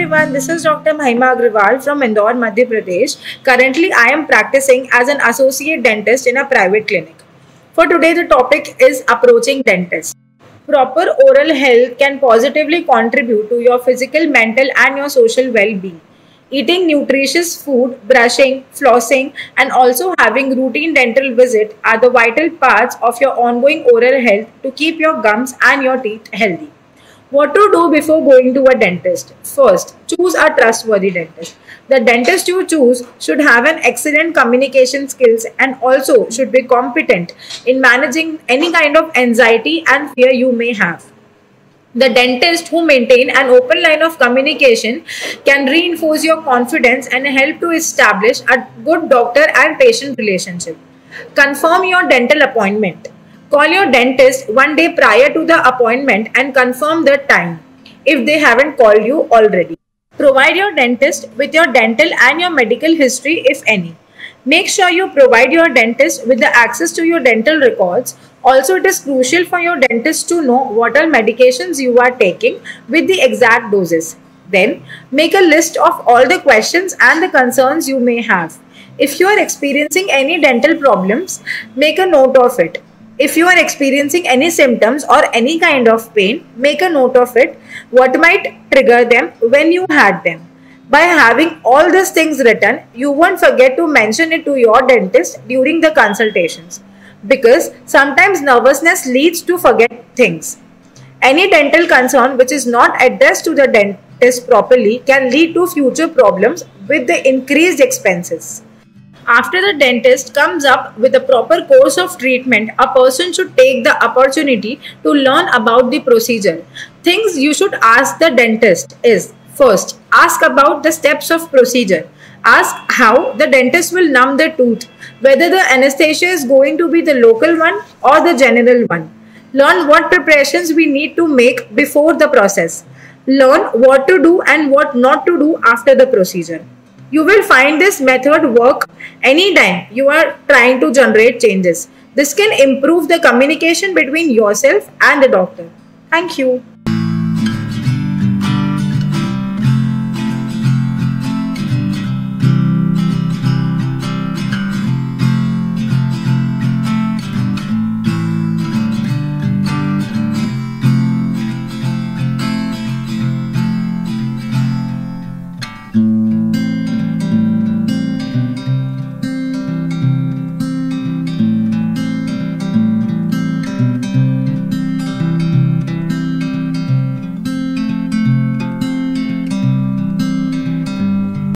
everyone, this is Dr. Mahima Agrawal from Indore, Madhya Pradesh. Currently, I am practicing as an associate dentist in a private clinic. For today, the topic is approaching dentist. Proper oral health can positively contribute to your physical, mental, and your social well being. Eating nutritious food, brushing, flossing, and also having routine dental visit are the vital parts of your ongoing oral health to keep your gums and your teeth healthy. What to do before going to a dentist? First, choose a trustworthy dentist. The dentist you choose should have an excellent communication skills and also should be competent in managing any kind of anxiety and fear you may have. The dentist who maintain an open line of communication can reinforce your confidence and help to establish a good doctor and patient relationship. Confirm your dental appointment. Call your dentist one day prior to the appointment and confirm the time if they haven't called you already. Provide your dentist with your dental and your medical history if any. Make sure you provide your dentist with the access to your dental records. Also, it is crucial for your dentist to know what all medications you are taking with the exact doses. Then, make a list of all the questions and the concerns you may have. If you are experiencing any dental problems, make a note of it. If you are experiencing any symptoms or any kind of pain, make a note of it, what might trigger them when you had them. By having all these things written, you won't forget to mention it to your dentist during the consultations because sometimes nervousness leads to forget things. Any dental concern which is not addressed to the dentist properly can lead to future problems with the increased expenses. After the dentist comes up with a proper course of treatment, a person should take the opportunity to learn about the procedure. Things you should ask the dentist is: first, ask about the steps of procedure. Ask how the dentist will numb the tooth, whether the anesthesia is going to be the local one or the general one. Learn what preparations we need to make before the process. Learn what to do and what not to do after the procedure. You will find this method work anytime you are trying to generate changes. This can improve the communication between yourself and the doctor. Thank you.